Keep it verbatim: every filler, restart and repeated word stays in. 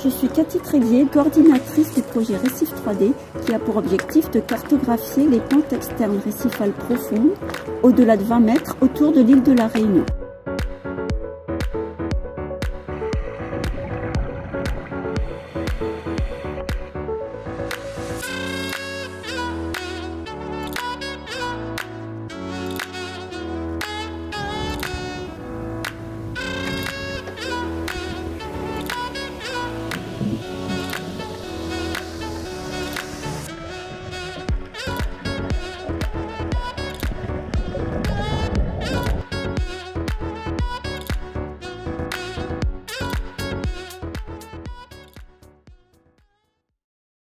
Je suis Cathy Trévier, coordinatrice du projet Récif trois D qui a pour objectif de cartographier les pentes externes récifales profondes au-delà de vingt mètres autour de l'île de la Réunion.